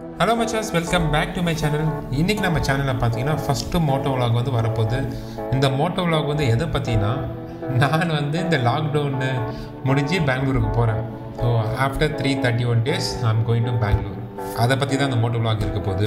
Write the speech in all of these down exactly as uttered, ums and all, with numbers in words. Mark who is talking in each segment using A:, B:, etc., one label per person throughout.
A: Hello machas, welcome back to my channel. இன்னைக்கு நம்ம சேனல்ல பாத்தீங்கன்னா ஃபர்ஸ்ட் மோட்டோ vlog வந்து வரப்போகுது. இந்த மோட்டோ vlog வந்து எதை பத்தினா நான் வந்து இந்த லாக்டவுன் முடிஞ்சு பெங்களூருக்கு போறேன். So after three thirty-one days I am going to Bangalore. அத பத்தி தான் இந்த மோட்டோ vlog இருக்க போகுது.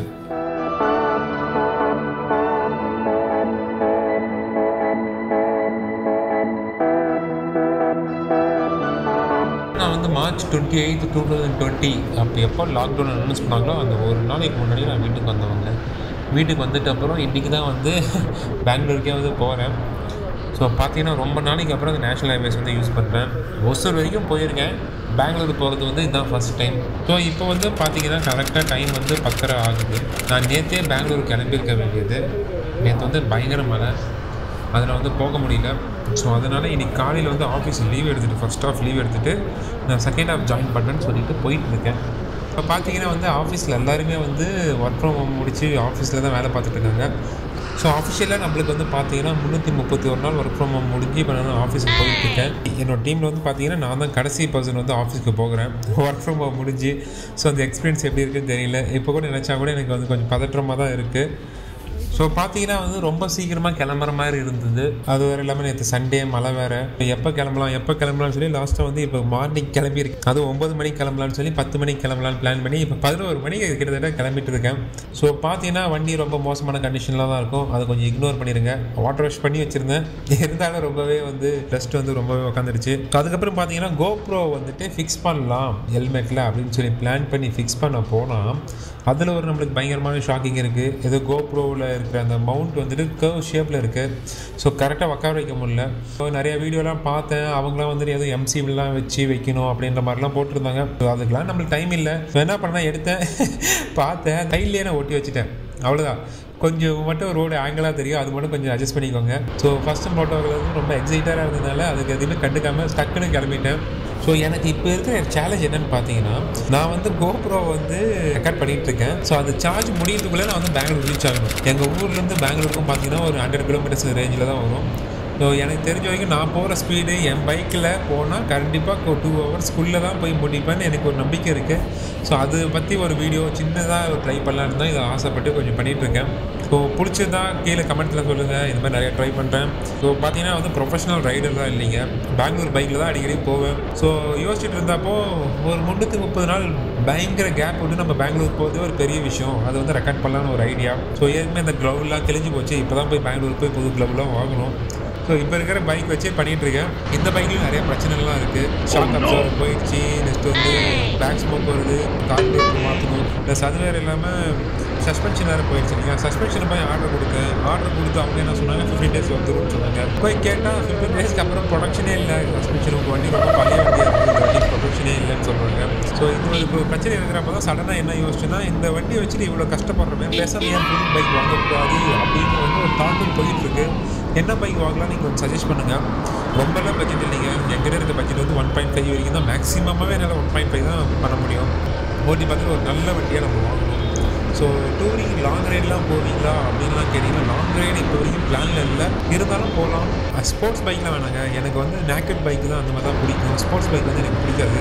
A: March twenty-eighth twenty twenty அப்போ எப்போ லாக்டவுன் அனௌன்ஸ் பண்ணாங்களோ அந்த ஒரு நாளைக்கு முன்னாடி நான் வீட்டுக்கு வந்தவங்க வீட்டுக்கு வந்துட்டு அப்புறம் இன்றைக்கி தான் வந்து பெங்களூருக்கே வந்து போகிறேன். ஸோ பார்த்தீங்கன்னா ரொம்ப நாளைக்கு அப்புறம் அந்த நேஷ்னல் ஹைவேஸ் வந்து யூஸ் பண்ணுறேன். ஒசூர் வரைக்கும் போயிருக்கேன். பெங்களூர் போகிறது வந்து இதுதான் ஃபஸ்ட் டைம். ஸோ இப்போ வந்து பார்த்தீங்கன்னா கரெக்டாக டைம் வந்து பத்தரை ஆகுது. நான் நேற்றே பெங்களூர் கிளம்பியிருக்க வேண்டியது. நேற்று வந்து பயங்கர மழை, அதில் வந்து போக முடியல. ஸோ அதனால் இன்றைக்கி காலையில் வந்து ஆஃபீஸ் லீவ் எடுத்துகிட்டு ஃபஸ்ட் ஆஃப் லீவ் எடுத்துகிட்டு நான் செகண்ட் ஆஃப் ஜாயின் பண்ணேன்னு சொல்லிட்டு போயிட்டுருக்கேன். இப்போ பார்த்தீங்கன்னா வந்து ஆஃபீஸில் எல்லாருமே வந்து ஒர்க் ஃப்ரம் ஹோம் முடித்து ஆஃபீஸில் தான் வேலை பார்த்துட்ருக்காங்க. ஸோ ஆஃபிஷியலாக நம்மளுக்கு வந்து பார்த்தீங்கன்னா முந்நூற்றி முப்பத்தி ஒரு நாள் ஒர்க் ஃப்ரம் ஹோம் முடிஞ்சு இப்போ நான் ஆஃபீஸுக்கு போயிட்டுருக்கேன். என்னோடய டீமில் வந்து பார்த்தீங்கன்னா நான் தான் கடைசி பர்சன் வந்து ஆஃபீஸ்க்கு போகிறேன் ஒர்க் ஃப்ரம் ஹோம் முடிஞ்சு. ஸோ அந்த எக்ஸ்பீரியன்ஸ் எப்படி இருக்குன்னு தெரியல. இப்போ கூட நினச்சா கூட எனக்கு வந்து கொஞ்சம் பதற்றமாக தான் இருக்குது. ஸோ பார்த்தீங்கன்னா வந்து ரொம்ப சீக்கிரமாக கிளம்புற மாதிரி இருந்தது. அது வேறு எல்லாமே நேற்று சண்டே மழை வேறு. எப்போ கிளம்பலாம் எப்போ கிளம்பலான்னு சொல்லி லாஸ்ட்டாக வந்து இப்போ மார்னிங் கிளம்பியிருக்கு. அது ஒம்பது மணிக்கு கிளம்பலான்னு சொல்லி பத்து மணிக்கு கிளம்பலான்னு பிளான் பண்ணி இப்போ பதினோரு மணிக்கு கிட்டத்தட்ட கிளம்பிட்டு இருக்கேன். ஸோ பார்த்தீங்கன்னா வண்டி ரொம்ப மோசமான கண்டிஷனில் தான் இருக்கும். அதை கொஞ்சம் இக்னோர் பண்ணிடுங்க. வாட்டர் வாஷ் பண்ணி வச்சுருந்தேன், இருந்தாலும் ரொம்பவே வந்து டஸ்ட் வந்து ரொம்பவே உட்காந்துருச்சு. அதுக்கப்புறம் பார்த்தீங்கன்னா கோப்ரோ வந்துட்டு ஃபிக்ஸ் பண்ணலாம் ஹெல்மெட்டில் அப்படின்னு சொல்லி பிளான் பண்ணி ஃபிக்ஸ் பண்ண போனால் அதில் ஒரு நம்மளுக்கு பயங்கரமான ஷாக்கிங் இருக்குது. ஏதோ கோப்ரோவில் இருக்கிற அந்த மவுண்ட் வந்துட்டு கர்வ் ஷேப்பில் இருக்குது. ஸோ கரெக்டாக உட்கார வைக்க முடியல. ஸோ நிறைய வீடியோலாம் பார்த்தேன். அவங்களாம் வந்துட்டு ஏதோ எம்சிவிலாம் வச்சு வைக்கணும் அப்படின்ற மாதிரிலாம் போட்டிருந்தாங்க. ஸோ அதுக்கெலாம் நம்மளுக்கு டைம் இல்லை. ஸோ என்ன பண்ணேன், எடுத்தேன், பார்த்தேன், கையிலேயே நான் ஒட்டி வச்சுட்டேன். அவ்வளோதான். கொஞ்சம் மட்டும் ரோடு ஆங்கிளாக தெரியும், அது மட்டும் கொஞ்சம் அட்ஜஸ்ட் பண்ணிக்கோங்க. ஸோ ஃபஸ்ட்டு மோட்டோவில் வந்து ரொம்ப எக்ஸைட்டாக இருந்ததுனால அதுக்கு எதுவுமே கண்டுக்காமல் டக்குன்னு கிளம்பிட்டேன். ஸோ எனக்கு இப்போ இருக்கிற சேலஞ்ச் என்னென்னு பார்த்தீங்கன்னா, நான் வந்து கோப்ரோ வந்து ரெக்கார்ட் பண்ணிகிட்டு இருக்கேன். ஸோ அது சார்ஜ் முடியறதுக்குள்ளே நான் வந்து பெங்களூர் ரீச் ஆகணும். எங்கள் ஊர்லேருந்து பெங்களூருக்கும் பார்த்தீங்கன்னா ஒரு ஹண்ட்ரட் கிலோமீட்டர்ஸ் ரேஞ்சில் தான் வரும். ஸோ எனக்கு தெரிஞ்ச வரைக்கும் நான் போகிற ஸ்பீடு என் பைக்கில் போனால் கண்டிப்பாக டூ ஹவர்ஸ்க்குள்ளே தான் போய் முடிப்பேன்னு எனக்கு ஒரு நம்பிக்கை இருக்குது. ஸோ அதை பற்றி ஒரு வீடியோ சின்னதாக ட்ரை பண்ணலான்னு தான் இதை ஆசைப்பட்டு கொஞ்சம் பண்ணிகிட்ருக்கேன். ஸோ பிடிச்சதா கீழே கமெண்ட்டில் சொல்லுங்கள். இந்த மாதிரி நிறையா ட்ரை பண்ணுறேன். ஸோ பார்த்தீங்கன்னா வந்து ப்ரொஃபஷனல் ரைடர் தான் இல்லைங்க, பெங்களூர் பைக்கில் தான் அடிக்கடி போவேன். ஸோ யோசிச்சுட்டு இருந்தப்போ ஒரு முந்நூற்றி முப்பது நாள் பயங்கர கேப் விட்டு நம்ம பெங்களூர் போகிறதே ஒரு பெரிய விஷயம். அதை வந்து ரெக்கார்ட் பண்ணலான்னு ஒரு ஐடியா. ஸோ ஏற்கனவே இந்த க்ளவுலாம் கிழிஞ்சு போச்சு. இப்போ தான் போய் பெங்களூர் போய் புது க்ளவுலாம் வாங்கணும். ஸோ இப்போ இருக்கிற பைக் வச்சே பண்ணிகிட்ருக்கேன். இந்த பைக்லையும் நிறைய பிரச்சனைலாம் இருக்குது. ஷாக் அப்சர்வர் போயிடுச்சு, நெக்ஸ்ட் வந்து பேக் ஸ்மோக் வருது, கார்பரேட்டர் மாற்றணும், ப்ளஸ் அது வேறு இல்லாமல் சஸ்பென்ஷன் வேறு போயிடுச்சு. இல்லையா, சஸ்பென்ஷன் போய் ஆர்டர் கொடுத்தேன். ஆர்டர் கொடுத்து அவங்க என்ன சொன்னாங்க, ஃபிஃப்டீன் டேஸ் வந்துரும்னு சொன்னாங்க. போய் கேட்டால் ஃபிஃப்டீன் டேஸ்க்கு அப்புறம் ப்ரொடக்ஷனே இல்லை. சஸ்பென்ஷன் உங்கள் வண்டி ரொம்ப பழைய வண்டியாக இருக்குது, வண்டி ப்ரொடக்ஷனே இல்லைன்னு சொல்கிறாங்க. ஸோ இந்த இப்போ பிரச்சனை இருக்கிறப்ப தான் சடனாக என்ன யோசிச்சுன்னா, இந்த வண்டியை வச்சுட்டு இவ்வளோ கஷ்டப்படுறமே, பேசாமல் ஏன் புது பைக் வாங்கக்கூடாது அப்படின்னு வந்து ஒரு தாட்டும் போயிட்டுருக்கு. என்ன பைக் வாங்கலாம் நீங்கள் கொஞ்சம் சஜஸ்ட் பண்ணுங்கள். ரொம்பலாம் பட்ஜெட் இல்லைங்க. என்கிட்ட இருக்க பட்ஜெட் வந்து ஒன் பாயிண்ட் ஃபைவ் வரைக்கும் தான். மேக்ஸிமமாகவே என்னால் ஒன் பாயிண்ட் ஃபைவ் தான் பண்ண முடியும். ஓட்டி பார்த்து ஒரு நல்ல வண்டியாக நம்ம வாங்கணும். ஸோ டூரிங் லாங் ரைடெலாம் போவீங்களா அப்படின்லாம் கேட்டிங்கன்னா, லாங் ரைடு இப்போ வரைக்கும் பிளானில் இல்லை, இருந்தாலும் போகலாம். ஸ்போர்ட்ஸ் பைக்லாம் வேணாங்க, எனக்கு வந்து நேக்கட் பைக்கு தான் அந்த மாதிரி தான் பிடிக்கும். ஸ்போர்ட்ஸ் பைக் வந்து எனக்கு பிடிக்காது.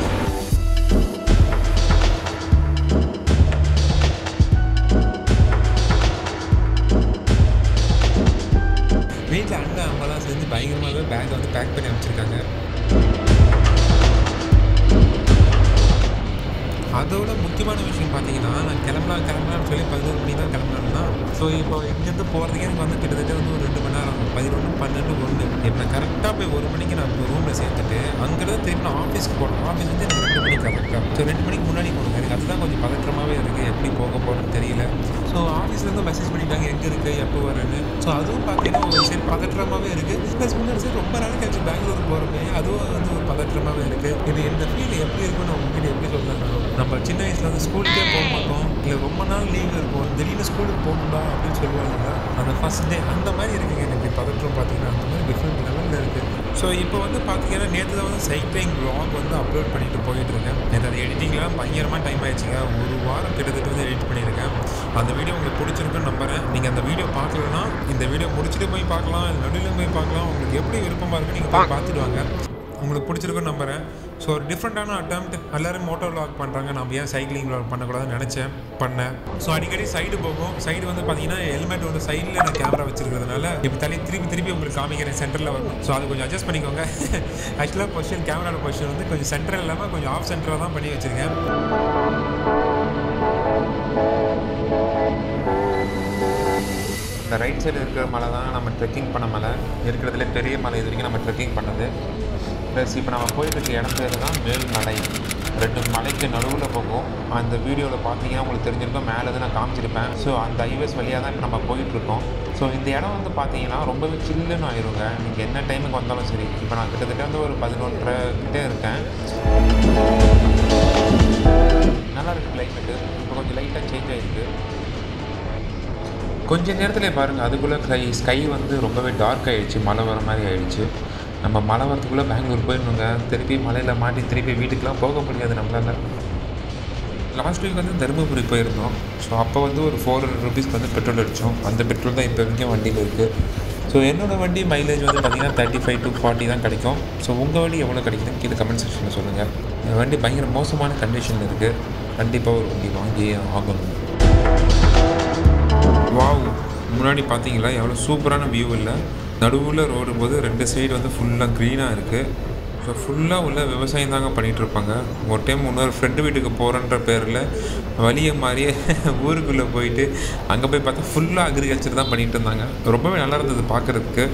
A: வீட்டில் அண்ணன் அம்மாலாம் சேர்ந்து பயங்கரமாகவே பேக்கை வந்து பேக் பண்ணி அமைச்சிருக்காங்க. அதோட முக்கியமான விஷயம் பார்த்தீங்கன்னா, நான் கிளம்பலாம் கிளம்பலான்னு சொல்லி பதினோரு மணி தான் கிளம்புனா. ஸோ இப்போ இங்கேருந்து போகிறதுக்கே எனக்கு வந்து கிட்டத்தட்ட வந்து ஒரு ரெண்டு மணி நேரம், பதினொன்று பன்னெண்டு ஒன்று. இப்போ நான் கரெக்டாக போய் ஒரு மணிக்கு நான் இப்போ ரூமில் சேர்த்துட்டு அங்கேருந்து திரும்ப ஆஃபீஸ்க்கு போகணும். ஆஃபீஸ் வந்து எனக்கு ரெண்டு மணிக்கு கரெக்டாக. ஸோ ரெண்டு மணிக்கு முன்னாடி போகணும். எனக்கு அதுதான் கொஞ்சம் பதற்றமாகவே இருக்குது, எப்படி போக போகிறேன்னு தெரியல. ஸோ ஆஃபீஸ்லேருந்து மெசேஜ் பண்ணிட்டாங்க எங்கே இருக்குது எப்போ வரேன்னு. ஸோ அதுவும் பார்த்தீங்கன்னா ஒரு சரி பதற்றமாகவே இருக்குது. ப்ளஸ் முன்னாடி சரி ரொம்ப நாள் கழிச்சு பெங்களூர் போகிறப்ப அதுவும் வந்து ஒரு பதற்றமாகவே இருக்குது. இது இந்த ஃபீல் எப்படி இருக்குன்னு உங்ககிட்ட எப்படி சொல்லலாம். நம்ம சின்ன வயசில் வந்து ஸ்கூலுக்கே போக மாட்டோம், இல்லை ரொம்ப நாள் லீவ் இருக்கும், திடீர்னு ஸ்கூலுக்கு போகணும்டா அப்படின்னு சொல்லுவாங்க. அந்த ஃபஸ்ட் டே அந்த மாதிரி இருக்குங்க எனக்கு பதற்றம். பார்த்தீங்கன்னா அந்த மாதிரி டிஃப்ரெண்ட் லெவலில் இருக்குது. ஸோ இப்போ வந்து பார்த்தீங்கன்னா நேற்று தான் வந்து சைக்கிளிங் வ்ளாக் வந்து அப்லோட் பண்ணிட்டு போயிட்டுருக்கேன். நேற்று அது எடிட்டிங்லாம் பயங்கரமாக டைம் ஆயிடுச்சுங்க. ஒரு வாரம் கிட்டத்தட்ட வந்து எடிட் பண்ணியிருக்கேன். அந்த வீடியோ உங்களுக்கு பிடிச்சிருக்குன்னு நம்புறேன். நீங்கள் அந்த வீடியோ பார்க்கலன்னா இந்த வீடியோ முடிச்சுட்டு போய் பார்க்கலாம், நடுவில் போய் பார்க்கலாம். உங்களுக்கு எப்படி விருப்பமாக இருக்குன்னு நீங்கள் போய் பார்த்துட்டு வாங்க. உங்களுக்கு பிடிச்சிருக்குன்னு நம்புறேன். ஸோ ஒரு டிஃப்ரெண்ட்டான அட்டெம்ப்ட். எல்லோரும் மோட்டோ விளாக் பண்ணுறாங்க, நம்ம ஏன் சைக்கிளிங் விளாக் பண்ணக்கூடாதுன்னு நினச்சேன், பண்ணேன். ஸோ அடிக்கடி சைடு போகும். சைடு வந்து பார்த்தீங்கன்னா ஹெல்மெட் வந்து சைடில் நான் கேமரா வச்சுருக்கிறதுனால இப்போ தள்ளி திருப்பி திருப்பி உங்களுக்கு காமிக்கிறேன் சென்டரில் வரணும். ஸோ அது கொஞ்சம் அட்ஜஸ்ட் பண்ணிக்கோங்க. ஆக்சுவலாக பொசிஷன் கேமராவோட பொசிஷன் வந்து கொஞ்சம் சென்டர் இல்லாமல் கொஞ்சம் ஆஃப் சென்டராக தான் பண்ணி வச்சுருக்கேன். இந்த ரைட் சைடு இருக்கிற மலை தான் நம்ம ட்ரெக்கிங் பண்ண மலை, இருக்கிறதுல பெரிய மலை இது வரைக்கும் நம்ம ட்ரெக்கிங் பண்ணது. ப்ளஸ் இப்போ நம்ம போயிட்டுருக்க இடம் பேர் தான் மேல்மலை. ரெண்டு மலைக்கு நடுவில் போகும். அந்த வீடியோவில் பார்த்தீங்கன்னா உங்களுக்கு தெரிஞ்சிருக்கோம், மேலே தான் நான் காமிச்சிருப்பேன். ஸோ அந்த ஹைவேஸ் வழியாக தான் இப்போ நம்ம போயிட்டுருக்கோம். ஸோ இந்த இடம் வந்து பார்த்தீங்கன்னா ரொம்பவே சில்லுன்னு ஆயிருங்க. நீங்கள் என்ன டைமுக்கு வந்தாலும் சரி. இப்போ நான் கிட்டத்தட்ட வந்து ஒரு பதினொன்றரை கிட்டே இருக்கேன். நல்லா இருக்குது கிளைமேட்டு. இப்போ கொஞ்சம் லைட்டாக சேஞ்ச் ஆகிருக்கு. கொஞ்சம் நேரத்தில் பாருங்கள், அதுக்குள்ளே ஸ்கை ஸ்கை வந்து ரொம்பவே டார்க் ஆகிடுச்சு, மழை வர மாதிரி ஆகிடுச்சு. நம்ம மழை வரத்துக்குள்ளே பெங்களூர் போயிடணுங்க. திருப்பி மலையில் மாட்டி திருப்பி வீட்டுக்கெலாம் போக முடியாது நம்மளால். லாஸ்ட் வீக் வந்து தருமபுரி போயிருந்தோம். ஸோ அப்போ வந்து ஒரு ஃபோர் ஹண்ட்ரட் ருபீஸ்க்கு வந்து பெட்ரோல் அடித்தோம். அந்த பெட்ரோல் தான் இப்போ வரைக்கும் வண்டியில் இருக்குது. ஸோ என்னோடய வண்டி மைலேஜ் வந்து பார்த்திங்கன்னா தேர்ட்டி ஃபைவ் டு ஃபார்ட்டி தான் கிடைக்கும். ஸோ உங்கள் வண்டி எவ்வளோ கிடைக்குதுன்னு கீழே கமெண்ட் செக்ஷனில் சொல்லுங்கள். என் வண்டி பயங்கர மோசமான கண்டிஷனில் இருக்குது. கண்டிப்பாக ஒரு வண்டி வாங்கியே ஆகணும். வாவ், முன்னாடி பார்த்தீங்களா எவ்வளோ சூப்பரான வியூ இல்லை. நடுவில் ரோடு போது ரெண்டு சைடு வந்து ஃபுல்லாக க்ரீனாக இருக்குது. ஸோ ஃபுல்லாக உள்ள விவசாயம் தாங்க பண்ணிகிட்ருப்பாங்க. ஒரு டைம் இன்னொரு ஃப்ரெண்டு வீட்டுக்கு போகிறன்ற பேரில் வழியை மாதிரியே ஊருக்குள்ளே போயிட்டு அங்கே போய் பார்த்தா ஃபுல்லாக அக்ரிகல்ச்சர் தான் பண்ணிகிட்டு இருந்தாங்க. ரொம்பவே நல்லா இருந்தது பார்க்குறதுக்கு.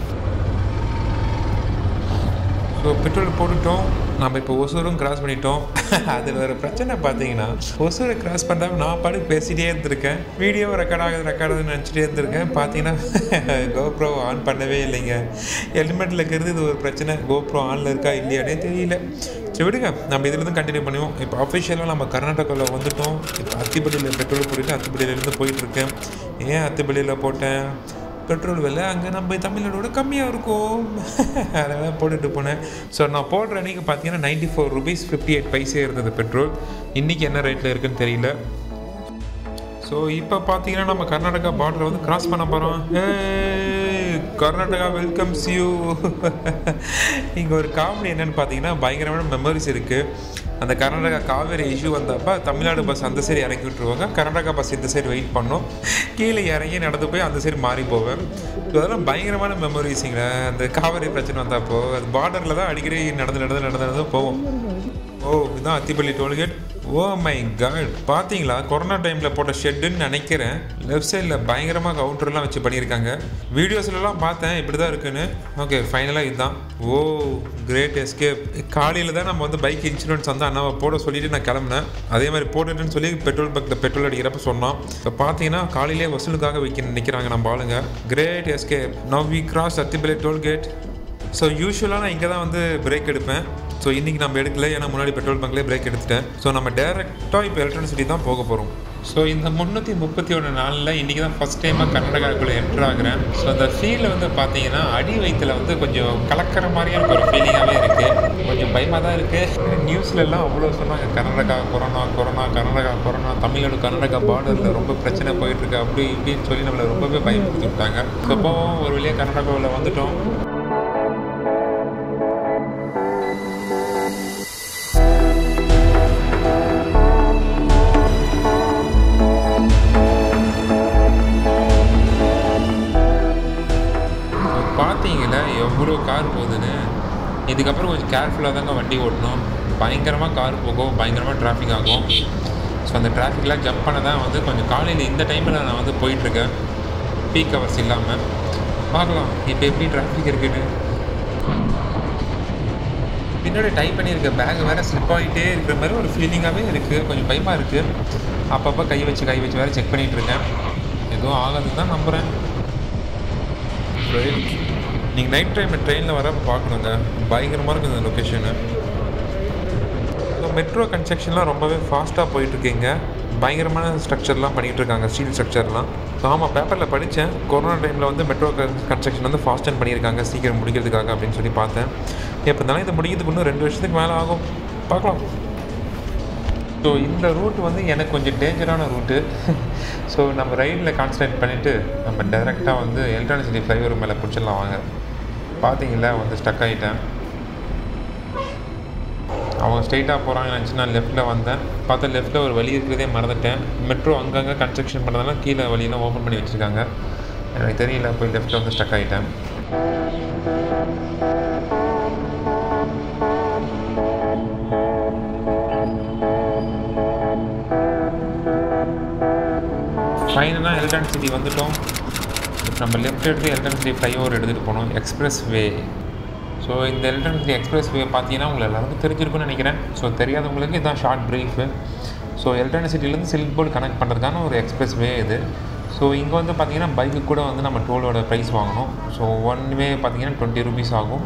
A: ஸோ பெட்ரோல் போட்டுட்டோம். நம்ம இப்போ ஒசூரும் கிராஸ் பண்ணிட்டோம். அதில் ஒரு பிரச்சனை பார்த்தீங்கன்னா, ஒசூரை கிராஸ் பண்ணுறாங்க நான் பாட்டு பேசிகிட்டே இருந்திருக்கேன். வீடியோ ரெக்கார்ட் ஆகுது ரெக்கார்ட் ஆகுதுன்னு நினச்சிட்டே இருந்திருக்கேன். பார்த்தீங்கன்னா கோப்ரோ ஆன் பண்ணவே இல்லைங்க. ஹெல்மெட்டில் இருக்கிறது இது ஒரு பிரச்சனை. கோப்ரோ ஆனில் இருக்கா இல்லையானே தெரியல. சரி விடுங்க, நம்ம இதுலேருந்து கண்டினியூ பண்ணுவோம். இப்போ அஃபிஷியலாக நம்ம கர்நாடகாவில் வந்துவிட்டோம். இப்போ அத்திப்பள்ளியில் பெட்ரோல் போட்டுட்டு அத்திப்பள்ளியிலேருந்து போயிட்டுருக்கேன். ஏன் அத்திப்பள்ளியில் போட்டேன்? பெட்ரோல் விலை அங்கே நம்ம தமிழ்நாடோட கம்மியாக இருக்கும், அதெல்லாம் போட்டுட்டு போனேன். ஸோ நான் போடுற அன்றைக்கி பார்த்தீங்கன்னா ninety four rupees fifty eight paise இருந்தது பெட்ரோல். இன்றைக்கி என்ன ரேட்டில் இருக்குதுன்னு தெரியல. ஸோ இப்போ பார்த்தீங்கன்னா நம்ம கர்நாடகா பார்டரை வந்து கிராஸ் பண்ண போகிறோம். Karnataka welcomes you. இங்கே ஒரு காமெடி என்னென்னு பார்த்தீங்கன்னா பயங்கரமான மெமரிஸ் இருக்குது. அந்த கர்நாடகா காவேரி இஷ்யூ வந்தப்போ தமிழ்நாடு பஸ் அந்த சைடு இறக்கி விட்டுருவாங்க, கர்நாடகா பஸ் இந்த சைடு வெயிட் பண்ணோம். கீழே இறங்கி நடந்து போய் அந்த சைடு மாறி போவேன். ஸோ அதெல்லாம் பயங்கரமான மெமரிஸுங்க. அந்த காவேரி பிரச்சனை வந்தப்போ அது பார்டரில் தான் அடிக்கடி நடந்து நடந்து நடந்து நடந்து போவோம். ஓ, இதுதான் Attipalli tollgate. Oh my god, பார்த்தீங்களா கொரோனா டைமில் போட்ட ஷெட்டுன்னு நினைக்கிறேன். லெஃப்ட் சைடில் பயங்கரமாக கவுண்டர்லாம் வச்சு பண்ணியிருக்காங்க. வீடியோஸ்லாம் பார்த்தேன் இப்படி தான் இருக்குன்னு. ஓகே, ஃபைனலாக இதுதான். Oh great escape. காலையில் தான் நம்ம வந்து பைக் இன்சூரன்ஸ் வந்து அண்ணாவை போட சொல்லிவிட்டு நான் கிளம்புனேன். அதே மாதிரி போட்டுட்டுன்னு சொல்லி பெட்ரோல் பங்கில் பெட்ரோல் அடிக்கிறப்ப சொன்னோம். இப்போ பார்த்தீங்கன்னா காலையிலே வசூலுக்காக வைக்க நிற்கிறாங்க நம்ம ஆளுங்க. Great escape. Now we cross Attipalli tollgate. So யூஸ்வலாக நான் இங்கே தான் வந்து பிரேக் எடுப்பேன். ஸோ இன்றைக்கி நம்ம எடுக்கல, ஏன்னா முன்னாடி பெட்ரோல் பங்க்லேயே பிரேக் எடுத்துட்டேன். ஸோ நம்ம டேரெக்டாக இப்போ எலக்ட்ரானிசிட்டி தான் போக போகிறோம். ஸோ இந்த முந்நூற்றி முப்பத்தி ஒன்று நாளில் இன்றைக்கி தான் ஃபஸ்ட் டைமாக கர்நாடகாவுக்குள்ளே என்ட்ரு ஆகிறேன். ஸோ அந்த ஃபீலில் வந்து பார்த்தீங்கன்னா அடி வயிற்றில் வந்து கொஞ்சம் கலக்கிற மாதிரியான ஒரு ஃபீலிங்காகவே இருக்குது. கொஞ்சம் பயமாக தான் இருக்குது. நியூஸ்லலாம் அவ்வளோ சொன்னாங்க, Karnataka corona corona Karnataka corona, Tamil Nadu Karnataka பார்டரில் ரொம்ப பிரச்சனை போயிட்டுருக்கு அப்படி இப்படின்னு சொல்லி நம்மளை ரொம்பவே பயன்படுத்தி விட்டாங்க. ஸோ இப்போ ஒரு வழியாக கர்நாடகாவில் வந்துவிட்டோம். பார்த்தீங்களா எவ்வளோ கார் போகுதுன்னு. இதுக்கப்புறம் கொஞ்சம் கேர்ஃபுல்லாக தாங்க வண்டி ஓட்டணும். பயங்கரமாக கார் போகும், பயங்கரமாக டிராஃபிக் ஆகும். ஸோ அந்த டிராஃபிக்லாம் ஜம்ப் பண்ண தான் வந்து கொஞ்சம் காலையில் இந்த டைமில் நான் வந்து போயிட்டுருக்கேன், பீக் ஹவர்ஸ் இல்லாமல். பார்க்கலாம் இப்போ எப்படி டிராஃபிக் இருக்குன்னு. பின்னாடி டைப் பண்ணியிருக்க பேக் வேறு ஸ்லிப் ஆகிட்டே இருக்கிற மாதிரி ஒரு ஃபீலிங்காகவே இருக்குது. கொஞ்சம் பயமாக இருக்குது. அப்பப்போ கை வச்சு கை வச்சு வேறு செக் பண்ணிகிட்ருக்கேன். எதுவும் ஆகாதுன்னு தான் நம்புகிறேன். நீங்கள் நைட் டைமில் ட்ரெயினில் வர பார்க்கணுங்க, பயங்கரமாக இருக்குது இந்த லொக்கேஷனு. ஸோ மெட்ரோ கன்ஸ்ட்ரக்ஷன்லாம் ரொம்பவே ஃபாஸ்ட்டாக போயிட்டுருக்கீங்க. பயங்கரமான ஸ்ட்ரக்சர்லாம் பண்ணிகிட்டு இருக்காங்க, ஸ்டீல் ஸ்ட்ரக்சர்லாம். ஸோ ஆமாம், பேப்பரில் படித்தேன் கொரோனா டைமில் வந்து மெட்ரோ கன்ஸ்ட்ரக்ஷன் வந்து ஃபாஸ்ட் அண்ட் பண்ணியிருக்காங்க சீக்கிரம் முடிக்கிறதுக்காக அப்படின்னு சொல்லி பார்த்தேன். எப்போ இருந்தாலும் இதை முடிக்கிறதுக்கு இன்னும் ரெண்டு வருஷத்துக்கு மேலே ஆகும், பார்க்கலாம். ஸோ இந்த ரூட் வந்து எனக்கு கொஞ்சம் டேஞ்சரான ரூட்டு. ஸோ நம்ம ரைடில் கான்சன்ட்ரேட் பண்ணிவிட்டு நம்ம டைரெக்டாக வந்து எலக்ட்ரானிசிட்டி ஃப்ளைஓவர் மேலே பிடிச்சிடலாம் வாங்க. பார்த்தீங்களா வந்து ஸ்டக் ஆகிட்டேன். அவங்க ஸ்ட்ரைட்டாக போகிறாங்கன்னு நினச்சி நான் லெஃப்ட்டில் வந்தேன். பார்த்தா லெஃப்ட்டில் ஒரு வழி இருக்கிறதே மறந்துட்டேன். மெட்ரோ அங்கங்கே கன்ஸ்ட்ரக்ஷன் பண்ணதால கீழே வழியெல்லாம் ஓப்பன் பண்ணி வச்சுருக்காங்க. எனக்கு தெரியல, போய் லெஃப்ட்டில் வந்து ஸ்டக் ஆகிட்டேன். ஃபைனலாக எலக்ட்ரானிக் சிட்டி வந்துவிட்டோம். நம்ம லெஃப்ட் எடுத்து எலக்ட்ரானிக் சிட்டி ஃப்ளைஓவர் எடுத்துகிட்டு போனோம், எக்ஸ்பிரஸ் வே. ஸோ இந்த எலக்ட்ரானிக் சிட்டி எக்ஸ்பிரஸ் வே பார்த்தீங்கன்னா உங்களுக்கு எல்லாருக்கும் தெரிஞ்சிருக்குன்னு நினைக்கிறேன். ஸோ தெரியாதவங்களுக்கு இதுதான் ஷார்ட் ப்ரீஃபு. ஸோ எலக்ட்ரானிக் சிட்டிலேருந்து சில்க் போர்டு கனெக்ட் பண்ணுறதுக்கான ஒரு எக்ஸ்பிரஸ் வே இது. ஸோ இங்கே வந்து பார்த்திங்கன்னா பைக்கு கூட வந்து நம்ம டோலோட ப்ரைஸ் வாங்கணும். ஸோ ஒன் வே பார்த்திங்கன்னா டுவெண்ட்டி ருபீஸ் ஆகும்.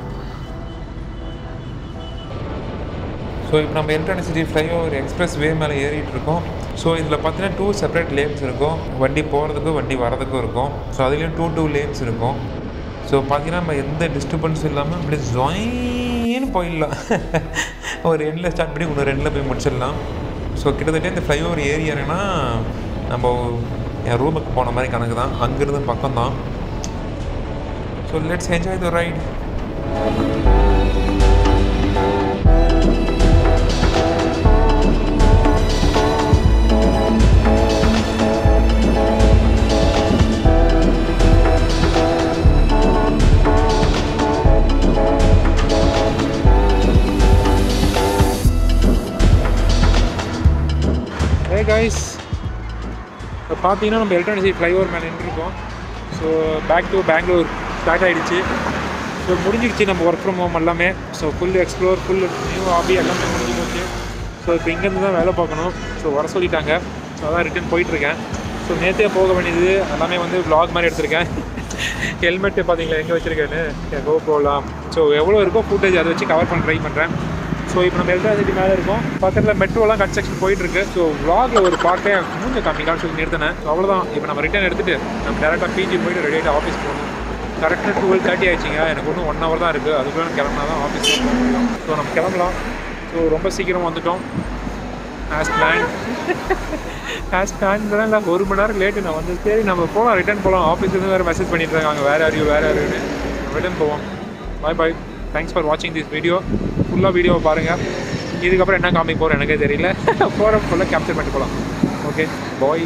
A: ஸோ இப்போ நம்ம electronic city flyover expressway மேலே ஏறிட்டு இருக்கோம். ஸோ இதில் பார்த்தீங்கன்னா டூ செப்பரேட் லேன்ஸ் இருக்கும். வண்டி போகிறதுக்கும் வண்டி வரதுக்கும் இருக்கும். ஸோ அதுலேயும் டூ டூ லேன்ஸ் இருக்கும். ஸோ பார்த்தீங்கன்னா நம்ம எந்த டிஸ்டர்பன்ஸும் இல்லாமல் அப்படியே ஜாயின்னு போயிடலாம். ஒரு ரெண்டில் ஸ்டார்ட் பண்ணி இன்னொரு ரெண்டில் போய் முடிச்சிடலாம். ஸோ கிட்டத்தட்ட இந்த ஃப்ளைஓவர் ஏரியானா நம்ம என் ரூமுக்கு போன மாதிரி கணக்கு தான். அங்கேருந்து பக்கம் தான். So let's enjoy the ride. Hey guys, இப்போ பார்த்தீங்கன்னா நம்ம எலக்ட்ரானிக் சிட்டி ஃப்ளைஓவர் மேலே நின்றுருக்கோம். So back to Bangalore start ஆகிடுச்சு. ஸோ முடிஞ்சிடுச்சு நம்ம ஒர்க் ஃப்ரம் ஹோம் எல்லாமே. So full explore, full new hobby எல்லாமே முடிஞ்சு போச்சு. ஸோ இப்போ இங்கேருந்து தான் வேலை பார்க்கணும். ஸோ வர சொல்லிட்டாங்க. ஸோ அதான் ரிட்டன் போயிட்டுருக்கேன். ஸோ நேற்றே போக வேண்டியது எல்லாமே வந்து vlog மாதிரி எடுத்திருக்கேன். ஹெல்மெட்டு பார்த்தீங்களா எங்கே வச்சுருக்கேன்னு, கோப்ரோலாம். ஸோ எவ்வளோ இருக்கோ ஃபுட்டேஜ் அதை வச்சு கவர் பண்ண ட்ரை பண்ணுறேன். ஸோ இப்போ நம்ம எலக்ட்ரானிக் சிட்டி மேலே இருக்கோம். பக்கத்தில் மெட்ரோலாம் கன்ஸ்ட்ரக்ஷன் போயிட்டுருக்கு. ஸோ vlogல ஒரு பாட்டே மூஞ்ச காமிக்கான்னு சொல்லி நிறுத்தினேன். ஸோ அவ்வளோதான். இப்போ நம்ம ரிட்டன் எடுத்துகிட்டு நம்ம டேரெக்டாக பிஜி போய்ட்டு ரெடி ஆகிட்டு ஆஃபீஸ் போகணும். கரெக்டாக டுவெல் தேர்ட்டி ஆயிடுச்சிங்க. எனக்கு ஒன்றும் ஒன் ஹவர் தான் இருக்குது. அதுக்குள்ளே கிளம்புனா தான் ஆஃபீஸ் போக முடியும். ஸோ நம்ம கிளம்பலாம். ஸோ ரொம்ப சீக்கிரம் வந்துவிட்டோம். ஆஸ் பிளான் ஆஸ் பிளான் தான் இல்லை, ஒரு மணி நேரம் லேட்டு நான் வந்து. சரி நம்ம போகலாம், ரிட்டன் போகலாம். ஆஃபீஸ்லேருந்து வேறு மெசேஜ் பண்ணிட்டு இருக்காங்க, வேறு யாரையோ வேறு யாருன்னு. ரிட்டன் போவோம். Bye bye. தேங்க்ஸ் ஃபார் வாட்சிங் திஸ் வீடியோ. ஃபுல்லாக வீடியோவை பாருங்கள். இதுக்கப்புறம் என்ன காமிக்க போகிறோம் எனக்கே தெரியல. போகிற ஃபுல்லாக கேப்சர் பண்ணிட்டு போகலாம். Okay bye.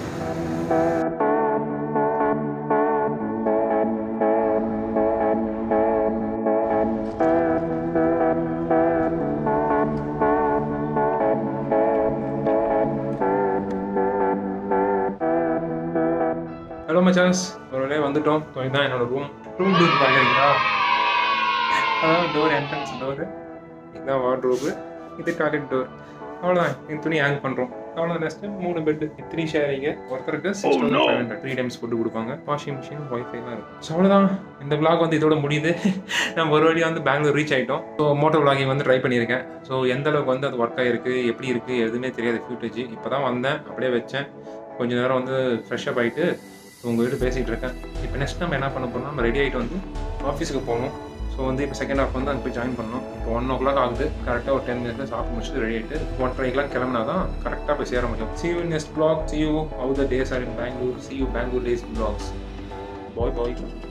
A: ஹலோ மச்சாஸ், ஒரு வேலையை வந்துட்டோம். ஸோ இதுதான் என்னோட ரூம். ரூம் டூர் பார்க்குறீங்களா? அதாவது டோர், என்ட்ரன்ஸ் டோரு. இதுதான் வார்ட்ரோபு. இது டாய்லெட் டோர். அவ்வளோதான். இந்த துணி ஹேங் பண்ணுறோம். அவ்வளோதான். நெக்ஸ்ட்டு மூணு பெட்டு, த்ரீ ஷேரிங்க. ஒருத்தருக்கு six thousand five hundred three times food கொடுப்பாங்க. வாஷிங் மிஷின், ஒய்ஃபைலாம் இருக்கும். ஸோ அவ்வளோதான். இந்த விளாக் வந்து இதோட முடியுது. நம்ம ஒரு வழியாக வந்து பெங்களூர் ரீச் ஆகிட்டோம். ஸோ மோட்டோ விளாகிங் வந்து ட்ரை பண்ணியிருக்கேன். ஸோ எந்த அளவுக்கு வந்து அது ஒர்க் ஆகிருக்கு, எப்படி இருக்குது, எதுவுமே தெரியாது ஃபியூட்டேஜ். இப்போ தான் வந்தேன், அப்படியே வச்சேன். கொஞ்சம் நேரம் வந்து ஃப்ரெஷ்அப் ஆகிட்டு உங்கள் வீட்டு பேசிகிட்டு இருக்கேன். இப்போ நெக்ஸ்ட் நம்ம என்ன பண்ண போகிறோம், நம்ம ரெடி ஆகிட்டு வந்து ஆஃபீஸுக்கு போகணும். ஸோ வந்து இப்போ செகண்ட் ஹாஃப் வந்து அங்கே போய் ஜாயின் பண்ணணும். இப்போ ஒன் ஓ கிளாக் ஆகுது. கரெக்டாக ஒரு டென் மினிட்ஸ் சாப்பிட்டு முடிச்சுட்டு ரெடி ஆகிட்டு ஒன்றரைக்கெலாம் கிளம்புனா தான் கரெக்டாக போய் சேர முடியும். See you in next vlog. See you how the days are in Bangalore. See you Bangalore days vlogs. Bye bye.